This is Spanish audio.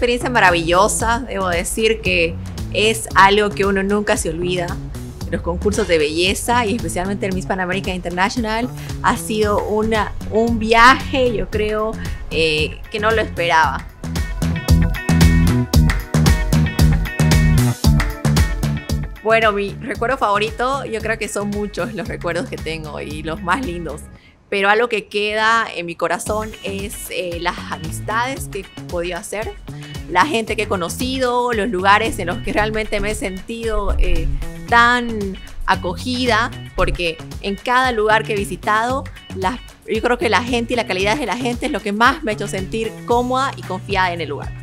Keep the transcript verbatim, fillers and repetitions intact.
experiencia maravillosa, debo decir que es algo que uno nunca se olvida. Los concursos de belleza y especialmente el Miss Pan America International ha sido una, un viaje, yo creo, eh, que no lo esperaba. Bueno, mi recuerdo favorito, yo creo que son muchos los recuerdos que tengo y los más lindos. Pero algo que queda en mi corazón es eh, las amistades que he podido hacer, la gente que he conocido, los lugares en los que realmente me he sentido eh, tan acogida, porque en cada lugar que he visitado, la, yo creo que la gente y la calidad de la gente es lo que más me ha hecho sentir cómoda y confiada en el lugar.